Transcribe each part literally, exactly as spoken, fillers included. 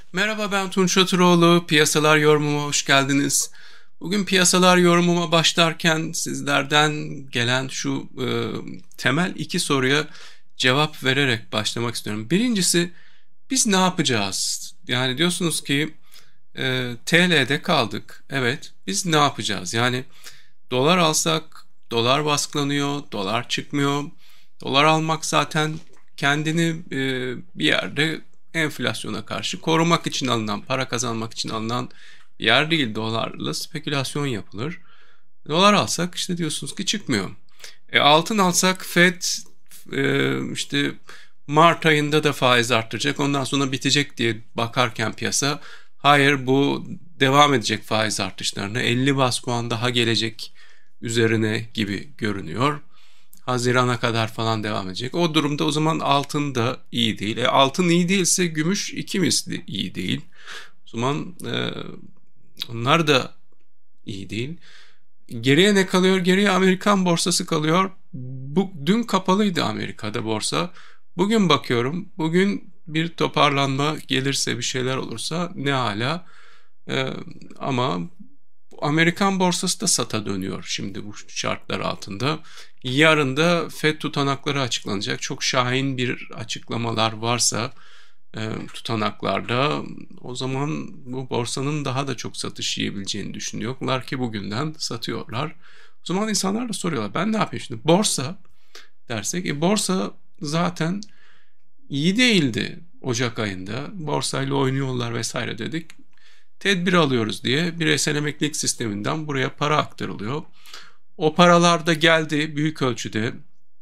Merhaba, ben Tunç Çatıroğlu. Piyasalar yorumuma hoş geldiniz. Bugün piyasalar yorumuma başlarken sizlerden gelen şu e, temel iki soruya cevap vererek başlamak istiyorum. Birincisi, biz ne yapacağız? Yani diyorsunuz ki e, T L'de kaldık. Evet, biz ne yapacağız? Yani dolar alsak dolar baskılanıyor, dolar çıkmıyor. Dolar almak zaten kendini e, bir yerde enflasyona karşı korumak için alınan, para kazanmak için alınan bir yer değil. Dolarla spekülasyon yapılır. Dolar alsak işte diyorsunuz ki çıkmıyor. E, altın alsak Fed e, işte Mart ayında da faiz arttıracak, ondan sonra bitecek diye bakarken piyasa, hayır, bu devam edecek faiz artışlarına, elli bas puan daha gelecek üzerine gibi görünüyor. Hazirana kadar falan devam edecek. O durumda o zaman altın da iyi değil. E, altın iyi değilse gümüş iki misli iyi değil. O zaman e, onlar da iyi değil. Geriye ne kalıyor? Geriye Amerikan borsası kalıyor. Bu, dün kapalıydı Amerika'da borsa. Bugün bakıyorum. Bugün bir toparlanma gelirse, bir şeyler olursa ne hala. Ee, ama Amerikan borsası da sata dönüyor şimdi bu şartlar altında. Yarın da Fed tutanakları açıklanacak. Çok şahin bir açıklamalar varsa e, tutanaklarda, o zaman bu borsanın daha da çok satış yiyebileceğini düşünüyorlar ki bugünden satıyorlar. O zaman insanlar da soruyorlar, ben ne yapayım şimdi? Borsa dersek, e, borsa zaten iyi değildi Ocak ayında. Borsayla oynuyorlar vesaire dedik. Tedbir alıyoruz diye bireysel emeklilik sisteminden buraya para aktarılıyor. O paralar da geldi büyük ölçüde.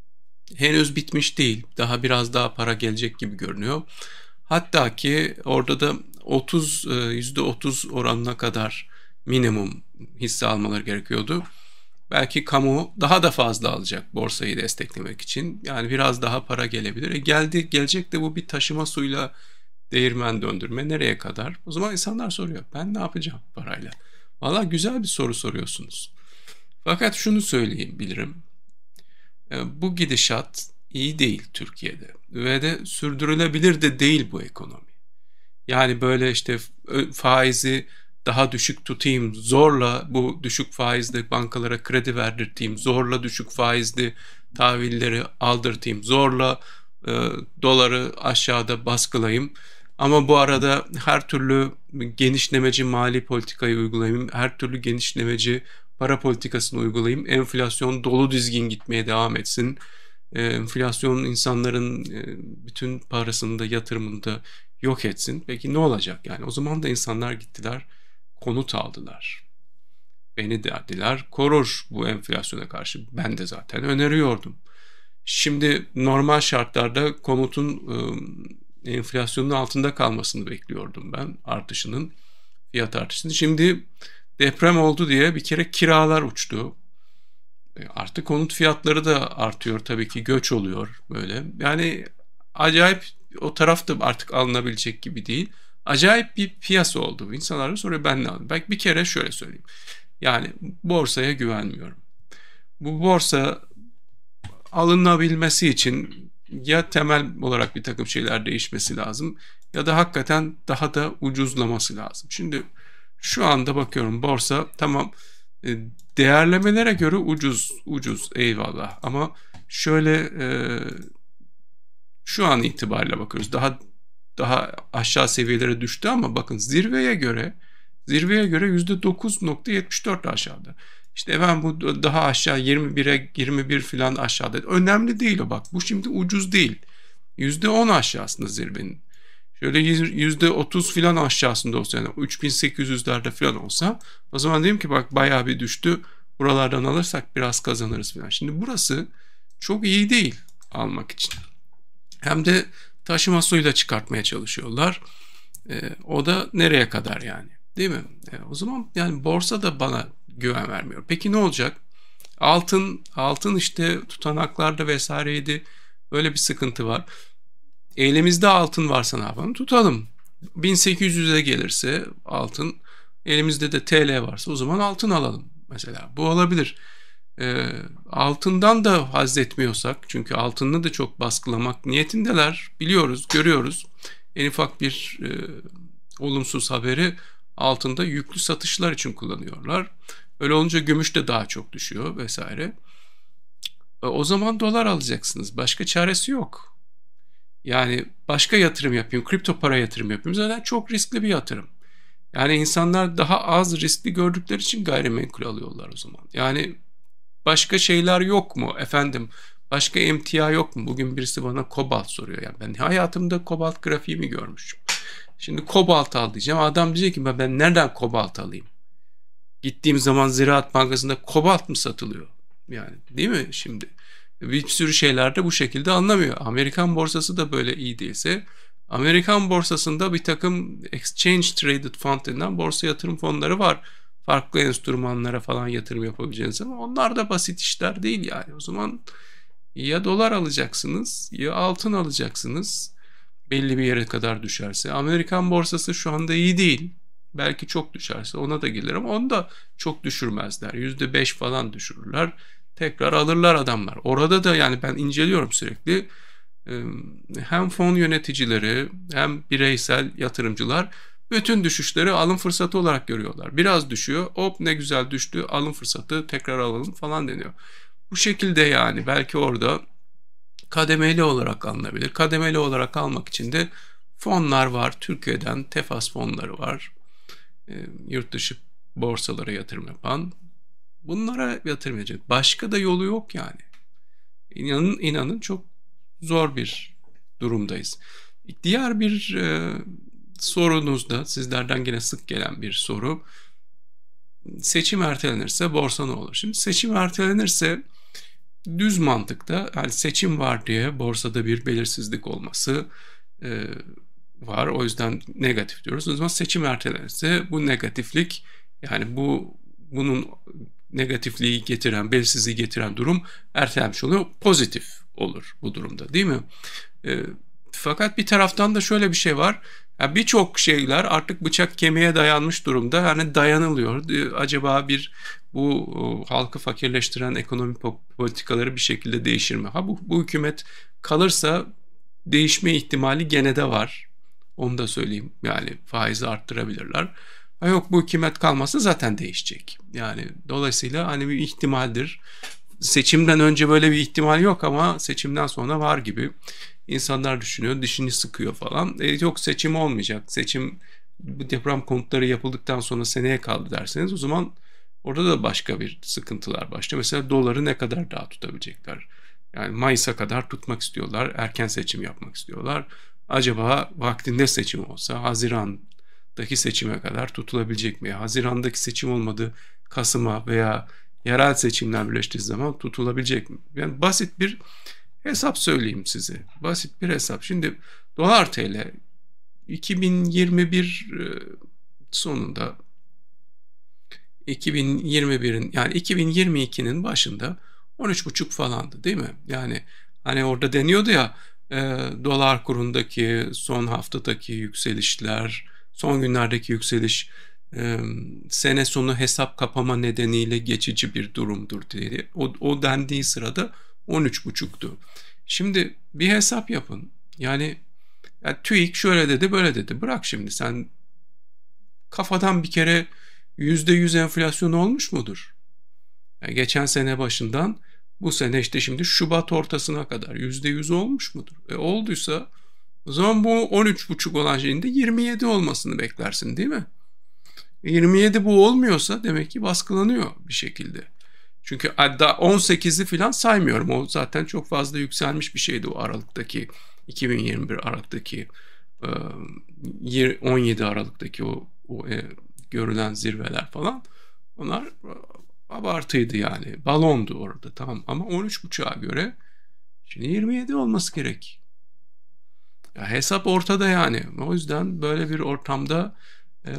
Henüz bitmiş değil. Daha biraz daha para gelecek gibi görünüyor. Hatta ki orada da otuz yüzde otuz oranına kadar minimum hisse almaları gerekiyordu. Belki kamu daha da fazla alacak borsayı desteklemek için. Yani biraz daha para gelebilir. E geldi, gelecek de bu bir taşıma suyla değirmen döndürme nereye kadar? O zaman insanlar soruyor, ben ne yapacağım parayla? Valla güzel bir soru soruyorsunuz. Fakat şunu söyleyebilirim. E, Bu gidişat iyi değil Türkiye'de ve de sürdürülebilir de değil bu ekonomi. Yani böyle işte faizi daha düşük tutayım, zorla bu düşük faizli bankalara kredi verdirteyim, zorla düşük faizli tahvilleri aldırtayım, zorla e, doları aşağıda baskılayayım. Ama bu arada her türlü genişlemeci mali politikayı uygulayayım, her türlü genişlemeci para politikasını uygulayayım, enflasyon dolu dizgin gitmeye devam etsin. E, enflasyon insanların e, bütün parasını da yatırımını da yok etsin. Peki ne olacak? Yani o zaman da insanlar gittiler, konut aldılar. Beni derdiler korur bu enflasyona karşı. Ben de zaten öneriyordum. Şimdi normal şartlarda konutun e, enflasyonun altında kalmasını bekliyordum ben, artışının, fiyat artışını. Şimdi deprem oldu diye bir kere kiralar uçtu. E, Artık konut fiyatları da artıyor tabii ki, göç oluyor böyle. Yani acayip, o taraf da artık alınabilecek gibi değil. Acayip bir piyasa oldu. İnsanlar da soruyor, ben ne alayım? Belki bir kere şöyle söyleyeyim. Yani borsaya güvenmiyorum. Bu borsa alınabilmesi için ya temel olarak bir takım şeyler değişmesi lazım ya da hakikaten daha da ucuzlaması lazım. Şimdi şu anda bakıyorum, borsa tamam, e, değerlemelere göre ucuz ucuz eyvallah, ama şöyle e, şu an itibariyle bakıyoruz, daha daha aşağı seviyelere düştü ama bakın, zirveye göre zirveye göre yüzde dokuz nokta yetmiş dört aşağıda. İşte efendim bu daha aşağı yirmi bire yirmi bir falan aşağıda. Önemli değil o, bak. Bu şimdi ucuz değil. yüzde on aşağısında zirvenin. Şöyle yüzde otuz falan aşağısında olsa, yani üç bin sekiz yüzlerde falan olsa, o zaman diyeyim ki bak, bayağı bir düştü. Buralardan alırsak biraz kazanırız falan. Şimdi burası çok iyi değil almak için. Hem de taşıma suyla çıkartmaya çalışıyorlar. E, o da nereye kadar yani? Değil mi? E, o zaman yani borsa da bana güven vermiyor. Peki ne olacak? Altın, altın işte tutanaklarda vesaireydi. Öyle bir sıkıntı var. Elimizde altın varsa ne yapalım? Tutalım. bin sekiz yüze gelirse altın, elimizde de T L varsa, o zaman altın alalım. Mesela bu olabilir. E, altından da haz etmiyorsak, çünkü altını da çok baskılamak niyetindeler, biliyoruz, görüyoruz. En ufak bir e, olumsuz haberi altında yüklü satışlar için kullanıyorlar. Öyle olunca gümüş de daha çok düşüyor vesaire. E, o zaman dolar alacaksınız. Başka çaresi yok. Yani başka yatırım yapayım, kripto para yatırım yapayım. Zaten çok riskli bir yatırım. Yani insanlar daha az riskli gördükleri için gayrimenkul alıyorlar o zaman. Yani başka şeyler yok mu efendim? Başka emtia yok mu? Bugün birisi bana kobalt soruyor. Yani ben hayatımda kobalt grafiği mi görmüşüm? Şimdi kobalt al diyeceğim. Adam diyecek ki ben nereden kobalt alayım? Gittiğim zaman Ziraat Bankası'nda kobalt mı satılıyor? Yani değil mi şimdi? Bir sürü şeyler de bu şekilde anlamıyor. Amerikan borsası da böyle iyi değilse, Amerikan borsasında bir takım exchange traded fund denilen borsa yatırım fonları var. Farklı enstrümanlara falan yatırım yapabileceğiniz ama onlar da basit işler değil yani. O zaman ya dolar alacaksınız ya altın alacaksınız. Belli bir yere kadar düşerse. Amerikan borsası şu anda iyi değil. Belki çok düşerse ona da gelir ama onu da çok düşürmezler. yüzde beş falan düşürürler. Tekrar alırlar adamlar. Orada da yani ben inceliyorum sürekli. Hem fon yöneticileri hem bireysel yatırımcılar bütün düşüşleri alım fırsatı olarak görüyorlar. Biraz düşüyor, hop ne güzel düştü, alım fırsatı, tekrar alalım falan deniyor. Bu şekilde yani belki orada kademeli olarak alınabilir. Kademeli olarak almak için de fonlar var. Türkiye'den Tefas fonları var. E, yurt dışı borsalara yatırım yapan. Bunlara yatırım edecek. Başka da yolu yok yani. İnanın, inanın çok zor bir durumdayız. Diğer bir e, sorunuz da sizlerden yine sık gelen bir soru. Seçim ertelenirse borsa ne olur? Şimdi seçim ertelenirse düz mantıkta yani seçim var diye borsada bir belirsizlik olması e, var. O yüzden negatif diyoruz. O zaman seçim ertelenirse bu negatiflik yani bu bunun negatifliği getiren, belirsizliği getiren durum ertelenmiş oluyor. Pozitif olur bu durumda değil mi? E, fakat bir taraftan da şöyle bir şey var. Yani birçok şeyler artık bıçak kemiğe dayanmış durumda. Yani dayanılıyor. E, acaba bir bu e, halkı fakirleştiren ekonomi politikaları bir şekilde değişir mi? Ha bu, bu hükümet kalırsa değişme ihtimali gene de var. Onu da söyleyeyim. Yani faizi arttırabilirler. Ha yok bu hükümet kalmasa zaten değişecek. Yani dolayısıyla hani bir ihtimaldir. Seçimden önce böyle bir ihtimal yok ama seçimden sonra var gibi. İnsanlar düşünüyor, dişini sıkıyor falan. E, yok seçim olmayacak. Seçim bu deprem konutları yapıldıktan sonra seneye kaldı derseniz o zaman orada da başka bir sıkıntılar başlıyor. Mesela doları ne kadar daha tutabilecekler? Yani Mayıs'a kadar tutmak istiyorlar. Erken seçim yapmak istiyorlar. Acaba vaktinde seçim olsa Haziran'daki seçime kadar tutulabilecek mi? Haziran'daki seçim olmadı Kasım'a veya yerel seçimler birleştiği zaman tutulabilecek mi? Yani basit bir hesap söyleyeyim size. Basit bir hesap. Şimdi dolar T L iki bin yirmi bir sonunda iki bin yirmi birin yani iki bin yirmi ikinin başında on üç buçuk falandı değil mi? Yani hani orada deniyordu ya e, dolar kurundaki son haftadaki yükselişler, son günlerdeki yükseliş e, sene sonu hesap kapama nedeniyle geçici bir durumdur diye. O, o dendiği sırada on üç buçuktu. Şimdi bir hesap yapın. Yani, yani TÜİK şöyle dedi böyle dedi. Bırak şimdi sen kafadan bir kere yüzde yüz enflasyon olmuş mudur? Yani geçen sene başından bu sene işte şimdi Şubat ortasına kadar yüzde yüz olmuş mudur? E olduysa o zaman bu on üç buçuk olan şeyin de yirmi yedi olmasını beklersin değil mi? E yirmi yedi bu olmuyorsa demek ki baskılanıyor bir şekilde. Çünkü hatta on sekizi falan saymıyorum. O zaten çok fazla yükselmiş bir şeydi o Aralık'taki iki bin yirmi bir Aralık'taki on yedi Aralık'taki o, o e, görülen zirveler falan. Onlar abartıydı yani. Balondu orada tamam ama on üç buçuğa göre şimdi yirmi yedi olması gerek. Ya hesap ortada yani. O yüzden böyle bir ortamda e,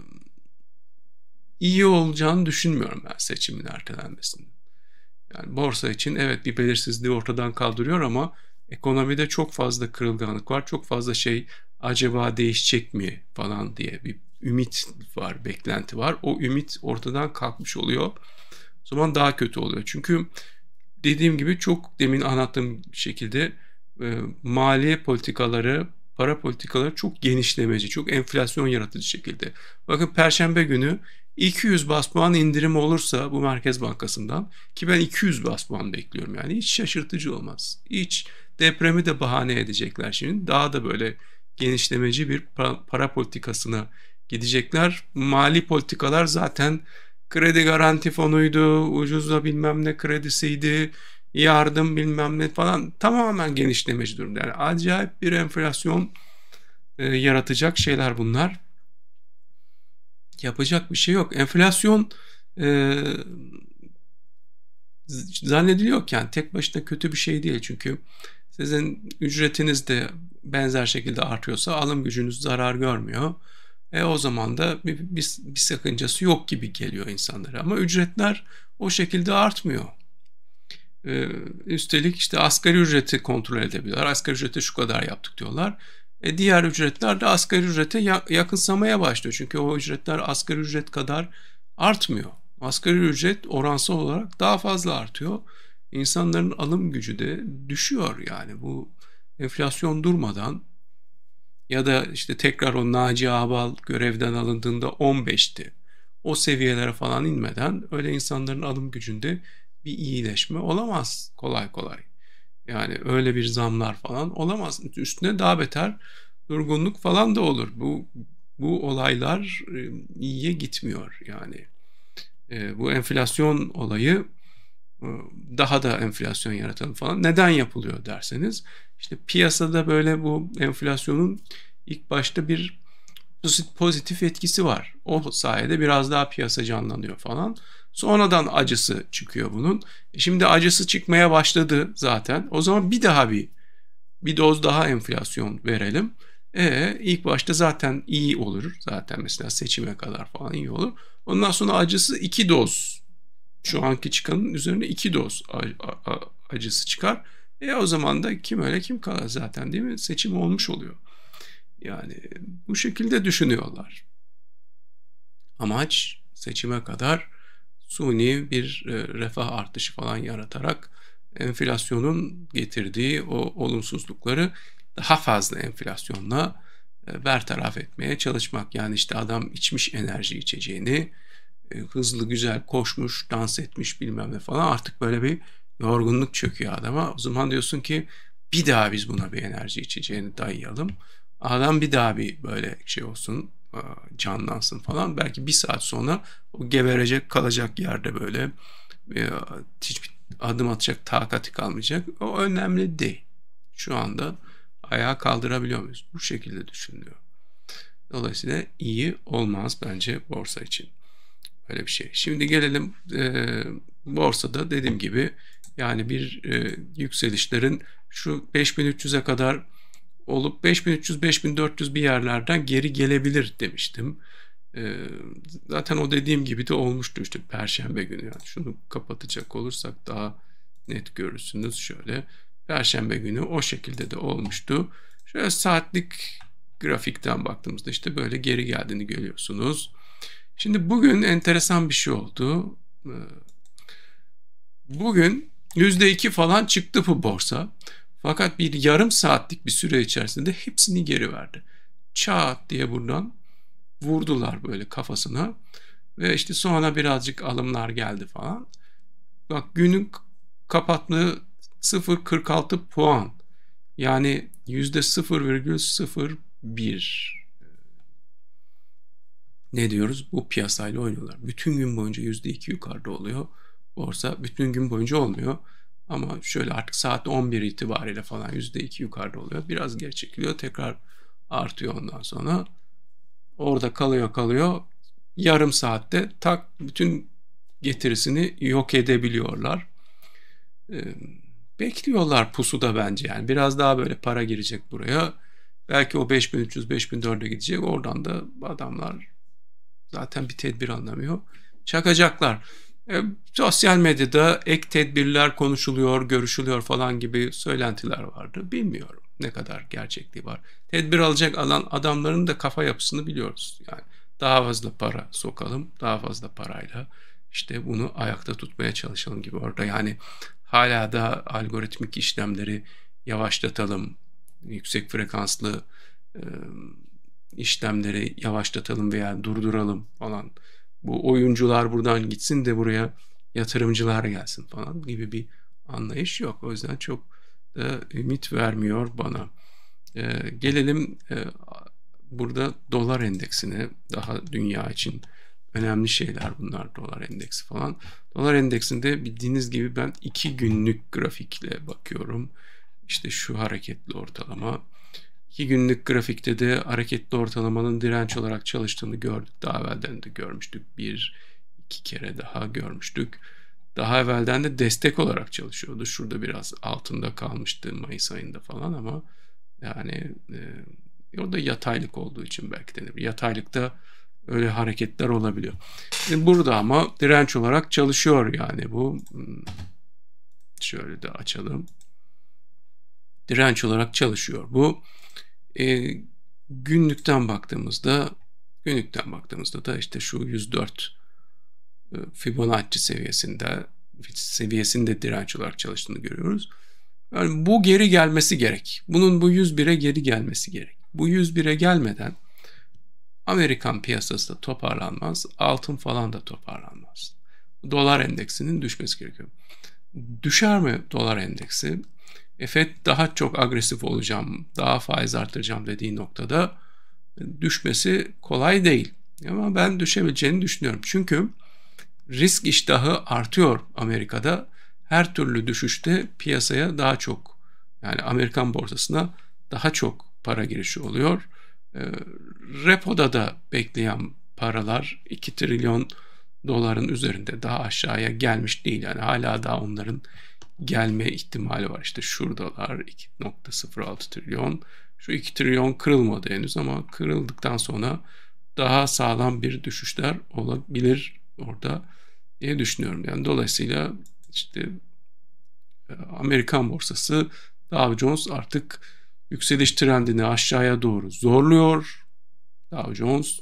iyi olacağını düşünmüyorum ben seçimin ertelenmesinin. Yani borsa için evet bir belirsizliği ortadan kaldırıyor ama ekonomide çok fazla kırılganlık var. Çok fazla şey acaba değişecek mi falan diye bir ümit var, beklenti var. O ümit ortadan kalkmış oluyor. O zaman daha kötü oluyor. Çünkü dediğim gibi çok demin anlattığım şekilde e, maliye politikaları para politikaları çok genişlemeci, çok enflasyon yaratıcı şekilde. Bakın Perşembe günü iki yüz bas puan indirim olursa bu Merkez Bankası'ndan, ki ben iki yüz bas puan bekliyorum, yani hiç şaşırtıcı olmaz. Hiç, depremi de bahane edecekler şimdi. Daha da böyle genişlemeci bir para, para politikasına gidecekler. Mali politikalar zaten kredi garanti fonuydu, ucuzla bilmem ne kredisiydi, yardım bilmem ne falan, tamamen genişlemeci durumda. Yani acayip bir enflasyon e, yaratacak şeyler bunlar. Yapacak bir şey yok. Enflasyon e, zannediliyor ki yani tek başına kötü bir şey değil. Çünkü sizin ücretiniz de benzer şekilde artıyorsa alım gücünüz zarar görmüyor. E o zaman da bir, bir, bir sakıncası yok gibi geliyor insanlara. Ama ücretler o şekilde artmıyor. Ee, üstelik işte asgari ücreti kontrol edebiliyorlar. Asgari ücrete şu kadar yaptık diyorlar. E diğer ücretler de asgari ücrete ya- yakınsamaya başlıyor. Çünkü o ücretler asgari ücret kadar artmıyor. Asgari ücret oransal olarak daha fazla artıyor. İnsanların alım gücü de düşüyor yani. Bu enflasyon durmadan, ya da işte tekrar o Naci Ağbal görevden alındığında on beşti. O seviyelere falan inmeden öyle insanların alım gücünde bir iyileşme olamaz kolay kolay. Yani öyle bir zamlar falan olamaz. Üstüne daha beter durgunluk falan da olur. Bu bu olaylar e, iyiye gitmiyor yani. E, bu enflasyon olayı, e, daha da enflasyon yaratalım falan. Neden yapılıyor derseniz, işte piyasada böyle bu enflasyonun ilk başta bir pozitif etkisi var. O sayede biraz daha piyasa canlanıyor falan. Sonradan acısı çıkıyor bunun. E Şimdi acısı çıkmaya başladı zaten. O zaman bir daha bir bir doz daha enflasyon verelim. E ilk başta zaten iyi olur. Zaten mesela seçime kadar falan iyi olur. Ondan sonra acısı iki doz. Şu anki çıkanın üzerine iki doz acısı çıkar. E o zaman da kim öyle kim kalır zaten, değil mi? Seçim olmuş oluyor. Yani bu şekilde düşünüyorlar. Amaç seçime kadar suni bir e, refah artışı falan yaratarak enflasyonun getirdiği o olumsuzlukları daha fazla enflasyonla e, bertaraf etmeye çalışmak. Yani işte adam içmiş enerji içeceğini, e, hızlı güzel koşmuş, dans etmiş bilmem ne falan, artık böyle bir yorgunluk çöküyor adama. O zaman diyorsun ki bir daha biz buna bir enerji içeceğini dayayalım. Adam bir daha bir böyle şey olsun, canlansın falan. Belki bir saat sonra o geberecek, kalacak yerde böyle, hiçbir adım atacak takati kalmayacak. O önemli değil. Şu anda ayağa kaldırabiliyor muyuz? Bu şekilde düşünülüyor. Dolayısıyla iyi olmaz bence borsa için. Böyle bir şey. Şimdi gelelim e, borsada dediğim gibi yani bir e, yükselişlerin şu beş bin üç yüze kadar olup beş bin üç yüz beş bin dört yüz bir yerlerden geri gelebilir demiştim. Ee, zaten o dediğim gibi de olmuştu işte Perşembe günü. Yani şunu kapatacak olursak daha net görürsünüz şöyle. Perşembe günü o şekilde de olmuştu. Şöyle saatlik grafikten baktığımızda işte böyle geri geldiğini görüyorsunuz. Şimdi bugün enteresan bir şey oldu. Ee, bugün yüzde iki falan çıktı bu borsa. Fakat bir yarım saatlik bir süre içerisinde hepsini geri verdi. Çat diye buradan vurdular böyle kafasına. Ve işte sonra birazcık alımlar geldi falan. Bak günün kapattığı sıfır virgül kırk altı puan. Yani yüzde sıfır virgül sıfır bir. Ne diyoruz? Bu piyasayla oynuyorlar. Bütün gün boyunca yüzde iki yukarıda oluyor. Borsa bütün gün boyunca olmuyor. Ama şöyle artık saat on bir itibariyle falan yüzde iki yukarıda oluyor. Biraz geri çekiliyor. Tekrar artıyor ondan sonra. Orada kalıyor kalıyor. Yarım saatte tak bütün getirisini yok edebiliyorlar. Ee, bekliyorlar pusuda bence yani. Biraz daha böyle para girecek buraya. Belki o beş bin üç yüz beş bin dörde gidecek. Oradan da adamlar zaten bir tedbir anlamıyor. Çakacaklar. E, sosyal medyada ek tedbirler konuşuluyor, görüşülüyor falan gibi söylentiler vardı. Bilmiyorum ne kadar gerçekliği var. Tedbir alacak alan adamların da kafa yapısını biliyoruz. Yani daha fazla para sokalım, daha fazla parayla işte bunu ayakta tutmaya çalışalım gibi orada. Yani hala da algoritmik işlemleri yavaşlatalım, yüksek frekanslı işlemleri yavaşlatalım veya durduralım falan. Bu oyuncular buradan gitsin de buraya yatırımcılar gelsin falan gibi bir anlayış yok. O yüzden çok da ümit vermiyor bana. Ee, gelelim e, burada dolar endeksine. Daha dünya için önemli şeyler bunlar, dolar endeksi falan. Dolar endeksinde bildiğiniz gibi ben iki günlük grafikle bakıyorum. İşte şu hareketli ortalama. İki günlük grafikte de hareketli ortalamanın direnç olarak çalıştığını gördük. Daha evvelden de görmüştük. Bir, iki kere daha görmüştük. Daha evvelden de destek olarak çalışıyordu. Şurada biraz altında kalmıştı Mayıs ayında falan ama yani e, o da yataylık olduğu için belki de. Yataylıkta öyle hareketler olabiliyor. Şimdi burada ama direnç olarak çalışıyor yani bu. Şöyle de açalım. Direnç olarak çalışıyor bu. E, günlükten baktığımızda günlükten baktığımızda da işte şu yüz dört e, Fibonacci seviyesinde seviyesinde direnç olarak çalıştığını görüyoruz. Yani bu geri gelmesi gerek. Bunun bu yüz bire geri gelmesi gerek. Bu yüz bire gelmeden Amerikan piyasası da toparlanmaz, altın falan da toparlanmaz. Dolar endeksinin düşmesi gerekiyor. Düşer mi dolar endeksi? F E D daha çok agresif olacağım, daha faiz artıracağım dediği noktada düşmesi kolay değil. Ama ben düşebileceğini düşünüyorum. Çünkü risk iştahı artıyor Amerika'da. Her türlü düşüşte piyasaya daha çok, yani Amerikan borsasına daha çok para girişi oluyor. E, repoda da bekleyen paralar iki trilyon doların üzerinde, daha aşağıya gelmiş değil. Yani hala daha onların gelme ihtimali var. İşte şuradalar iki nokta sıfır altı trilyon. Şu iki trilyon kırılmadı henüz ama kırıldıktan sonra daha sağlam bir düşüşler olabilir orada diye düşünüyorum. Yani dolayısıyla işte Amerikan borsası, Dow Jones artık yükseliş trendini aşağıya doğru zorluyor. Dow Jones,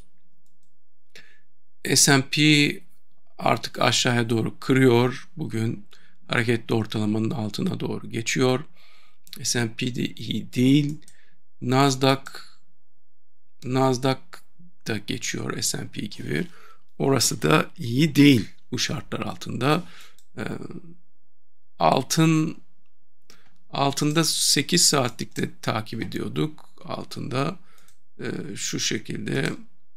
S and P artık aşağıya doğru kırıyor. Bugün hareketli ortalamanın altına doğru geçiyor. S and P de iyi değil. Nasdaq Nasdaq da geçiyor S and P gibi. Orası da iyi değil bu şartlar altında. Ee, altın altında sekiz saatlikte takip ediyorduk. Altında e, şu şekilde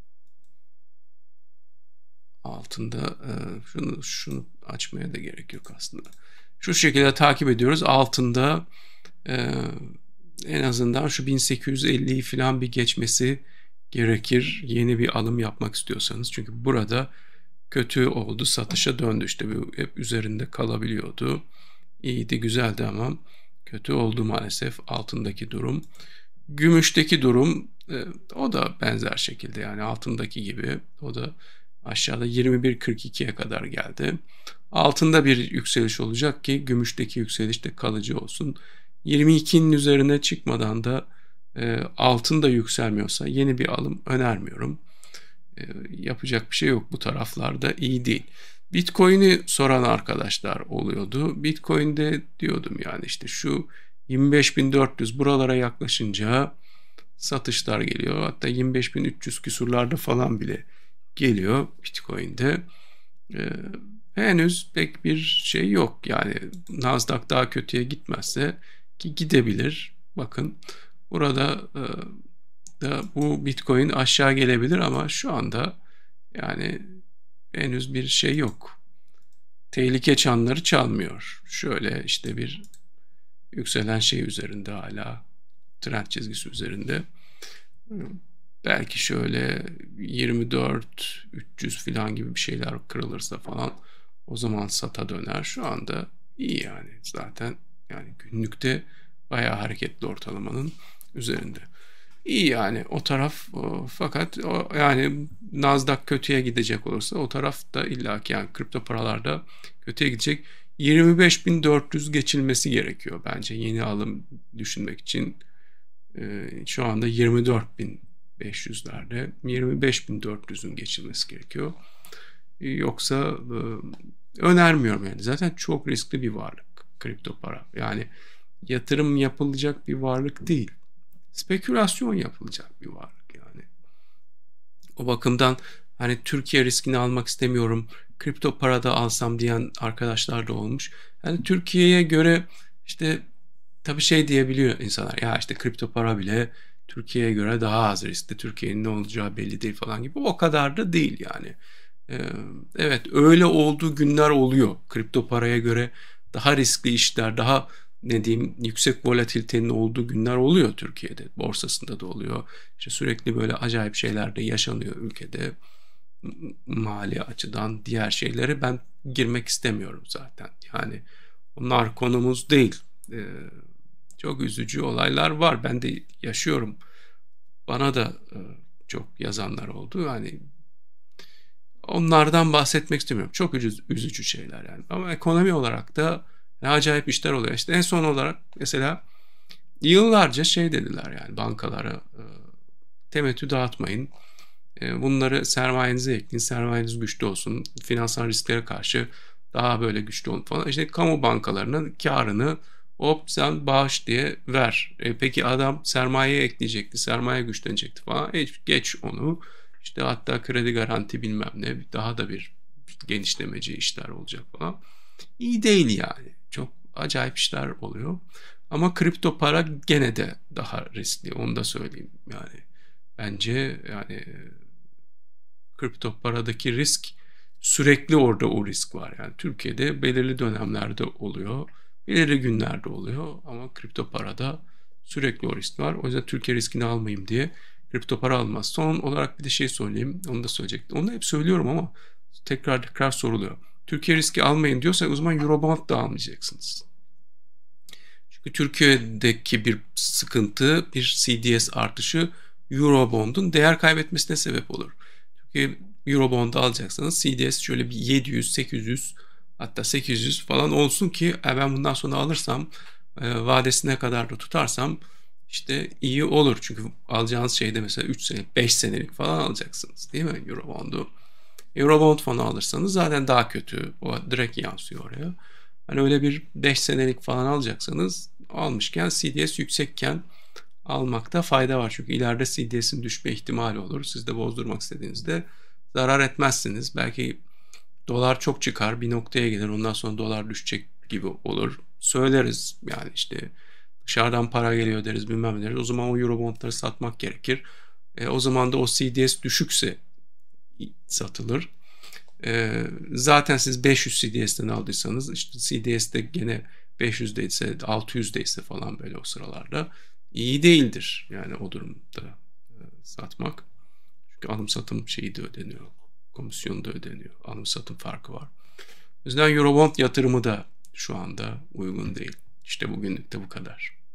altında e, şunu şunu açmaya da gerek yok aslında. Şu şekilde takip ediyoruz. Altında e, en azından şu bin sekiz yüz elliyi falan bir geçmesi gerekir. Yeni bir alım yapmak istiyorsanız. Çünkü burada kötü oldu. Satışa döndü. İşte bu hep üzerinde kalabiliyordu. İyiydi, güzeldi ama kötü oldu maalesef altındaki durum. Gümüşteki durum e, o da benzer şekilde, yani altındaki gibi. O da aşağıda yirmi bir kırk ikiye kadar geldi. Altında bir yükseliş olacak ki gümüşteki yükseliş de kalıcı olsun. yirmi ikinin üzerine çıkmadan da e, altın da yükselmiyorsa yeni bir alım önermiyorum. E, yapacak bir şey yok, bu taraflarda iyi değil. Bitcoin'i soran arkadaşlar oluyordu. Bitcoin'de diyordum yani işte şu yirmi beş bin dört yüz buralara yaklaşınca satışlar geliyor. Hatta yirmi beş bin üç yüz küsurlarda falan bile geliyor Bitcoin'de. Ee, henüz pek bir şey yok. Yani Nasdaq daha kötüye gitmezse, ki gidebilir. Bakın burada e, da bu Bitcoin aşağı gelebilir ama şu anda yani henüz bir şey yok. Tehlike çanları çalmıyor. Şöyle işte bir yükselen şey üzerinde, hala trend çizgisi üzerinde. Belki şöyle yirmi dört üç yüz falan gibi bir şeyler kırılırsa falan o zaman sata döner. Şu anda iyi yani, zaten yani günlükte bayağı hareketli ortalamanın üzerinde. İyi yani o taraf, o, fakat o, yani Nasdaq kötüye gidecek olursa o taraf da illaki, yani kripto paralarda kötüye gidecek. yirmi beş bin dört yüz geçilmesi gerekiyor bence yeni alım düşünmek için. Ee, şu anda yirmi dört bin beş yüzlerde, yirmi beş bin dört yüzün geçilmesi gerekiyor. Ee, yoksa e, önermiyorum yani. Zaten çok riskli bir varlık kripto para. Yani yatırım yapılacak bir varlık değil. spekülasyon yapılacak bir varlık yani. O bakımdan hani Türkiye riskini almak istemiyorum, kripto parada alsam diyen arkadaşlar da olmuş. Yani Türkiye'ye göre işte tabii şey diyebiliyor insanlar, ya işte kripto para bile Türkiye'ye göre daha az riskli, Türkiye'nin ne olacağı belli değil falan gibi. O kadar da değil yani. Ee, evet, öyle olduğu günler oluyor. Kripto paraya göre daha riskli işler, daha ne diyeyim yüksek volatilitenin olduğu günler oluyor Türkiye'de. Borsasında da oluyor. İşte sürekli böyle acayip şeyler de yaşanıyor ülkede. M- Mali açıdan diğer şeylere ben girmek istemiyorum zaten. Yani onlar konumuz değil. Ee, Çok üzücü olaylar var. Ben de yaşıyorum. Bana da e, çok yazanlar oldu. Yani onlardan bahsetmek istemiyorum. Çok üzücü, üzücü şeyler yani. Ama ekonomi olarak da ne acayip işler oluyor. İşte en son olarak mesela yıllarca şey dediler yani bankalara, e, temettü dağıtmayın. E, bunları sermayenize ekleyin. Sermayeniz güçlü olsun. Finansal risklere karşı daha böyle güçlü olun falan. İşte kamu bankalarının karını hop sen bağış diye ver. E, peki adam sermayeye ekleyecekti. Sermaye güçlenecekti falan. E, geç onu. İşte hatta kredi garanti bilmem ne. Daha da bir genişlemeci işler olacak falan. İyi değil yani. Çok acayip işler oluyor. Ama kripto para gene de daha riskli. Onu da söyleyeyim. Yani bence yani kripto paradaki risk sürekli orada o risk var. Yani Türkiye'de belirli dönemlerde oluyor. Belirli günlerde oluyor ama kripto parada sürekli o risk var. O yüzden Türkiye riskini almayayım diye kripto para almaz. Son olarak bir de şey söyleyeyim. Onu da söyleyecektim. Onu hep söylüyorum ama tekrar tekrar soruluyor. Türkiye riski almayın diyorsa o zaman Eurobond da almayacaksınız. Çünkü Türkiye'deki bir sıkıntı, bir C D S artışı Eurobond'un değer kaybetmesine sebep olur. Türkiye Eurobond'u alacaksanız C D S şöyle bir yedi yüz, sekiz yüz hatta sekiz yüz falan olsun ki e, ben bundan sonra alırsam e, vadesine kadar da tutarsam işte iyi olur. Çünkü alacağınız şeyde mesela üç senelik, beş senelik falan alacaksınız değil mi Eurobond'u? Eurobond fonu alırsanız zaten daha kötü. O direkt yansıyor oraya. Hani öyle bir beş senelik falan alacaksanız almışken C D S yüksekken almakta fayda var. Çünkü ileride C D S'in düşme ihtimali olur. Siz de bozdurmak istediğinizde zarar etmezsiniz. Belki dolar çok çıkar, bir noktaya gelir. Ondan sonra dolar düşecek gibi olur. Söyleriz yani işte dışarıdan para geliyor deriz bilmem ne deriz. O zaman o Eurobondları satmak gerekir. E, o zaman da o C D S düşükse satılır. E, zaten siz beş yüz C D S'ten aldıysanız işte C D S'de gene beş yüzdeyse altı yüzdeyse falan böyle o sıralarda iyi değildir. Yani o durumda e, satmak. Çünkü alım satım şeyi de ödeniyor. Komisyonu da ödeniyor. Alım satım farkı var. O yüzden Eurobond yatırımı da şu anda uygun değil. İşte bugünlük de bu kadar.